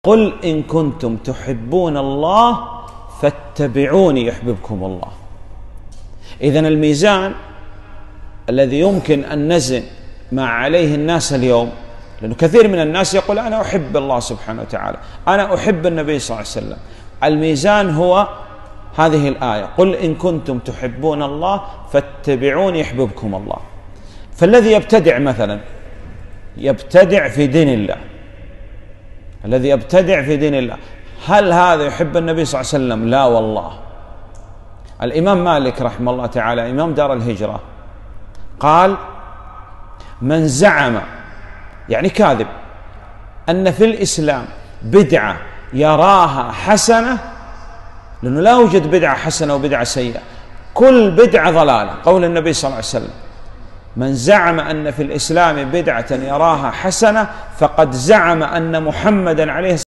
قل إن كنتم تحبون الله فاتبعوني يحببكم الله. إذن الميزان الذي يمكن أن نزن ما عليه الناس اليوم، لأنه كثير من الناس يقول أنا أحب الله سبحانه وتعالى، أنا أحب النبي صلى الله عليه وسلم. الميزان هو هذه الآية: قل إن كنتم تحبون الله فاتبعوني يحببكم الله. فالذي يبتدع مثلا يبتدع في دين الله، الذي يبتدع في دين الله، هل هذا يحب النبي صلى الله عليه وسلم؟ لا والله. الإمام مالك رحمه الله تعالى إمام دار الهجرة قال: من زعم، يعني كاذب، أن في الإسلام بدعة يراها حسنة، لأنه لا يوجد بدعة حسنة وبدعة سيئة، كل بدعة ضلالة، قول النبي صلى الله عليه وسلم: من زعم أن في الإسلام بدعة يراها حسنة فقد زعم أن محمدا عليه